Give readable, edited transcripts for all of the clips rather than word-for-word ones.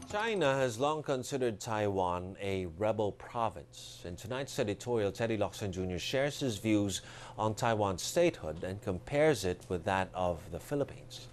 China has long considered Taiwan a rebel province. In tonight's editorial, Locsin Jr. shares his views on Taiwan's statehood and compares it with that of the Philippines.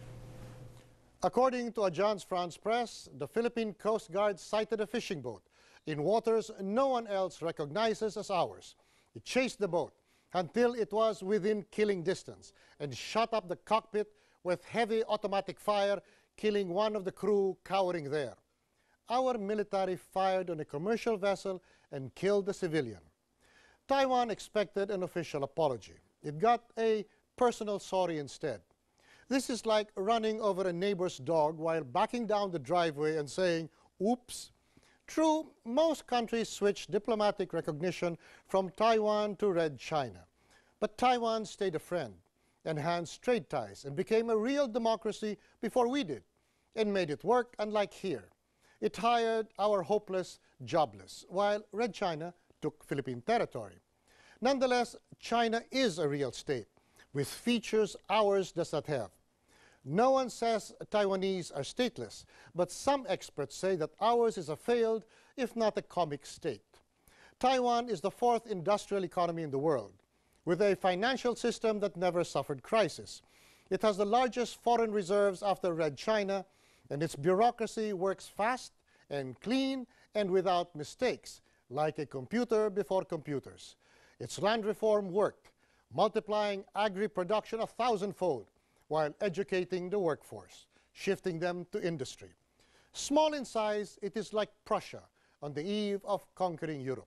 According to Agence France-Presse, the Philippine Coast Guard sighted a fishing boat in waters no one else recognizes as ours. It chased the boat until it was within killing distance and shot up the cockpit with heavy automatic fire, killing one of the crew cowering there. Our military fired on a commercial vessel and killed the civilian. Taiwan expected an official apology. It got a personal sorry instead. This is like running over a neighbor's dog while backing down the driveway and saying, "Oops." True, most countries switched diplomatic recognition from Taiwan to Red China. But Taiwan stayed a friend, enhanced trade ties, and became a real democracy before we did, and made it work unlike here. It hired our hopeless jobless, while Red China took Philippine territory. Nonetheless, China is a real state, with features ours does not have. No one says Taiwanese are stateless, but some experts say that ours is a failed, if not a comic state. Taiwan is the fourth industrial economy in the world, with a financial system that never suffered crisis. It has the largest foreign reserves after Red China, and its bureaucracy works fast and clean and without mistakes, like a computer before computers. Its land reform worked, multiplying agri-production 1,000-fold, while educating the workforce, shifting them to industry. Small in size, it is like Prussia on the eve of conquering Europe.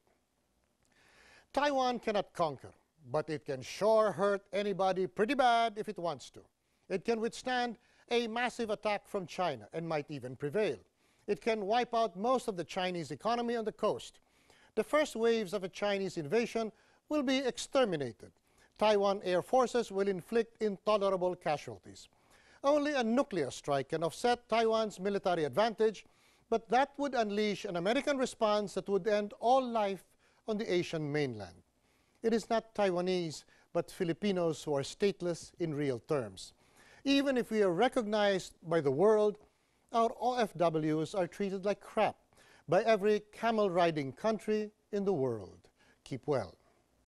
Taiwan cannot conquer, but it can sure hurt anybody pretty bad if it wants to. It can withstand a massive attack from China and might even prevail. It can wipe out most of the Chinese economy on the coast. The first waves of a Chinese invasion will be exterminated. Taiwan air forces will inflict intolerable casualties. Only a nuclear strike can offset Taiwan's military advantage, but that would unleash an American response that would end all life on the Asian mainland. It is not Taiwanese, but Filipinos who are stateless in real terms. Even if we are recognized by the world, our OFWs are treated like crap by every camel-riding country in the world. Keep well.